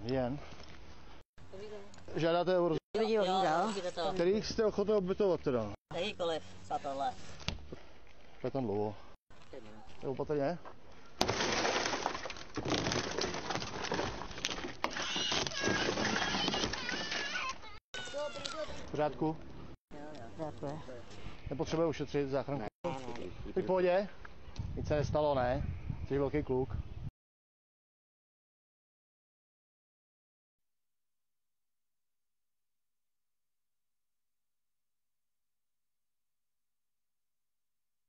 Jen. Žádáte o který jste ochotný obětovat teda? Jakýkoliv za tohle. Je tam dlouho. Je opatrně. V pořádku? Jo. Nepotřebuje ušetřit záchranku? Ty v pohodě? Nic se nestalo, ne? Jsi velký kluk.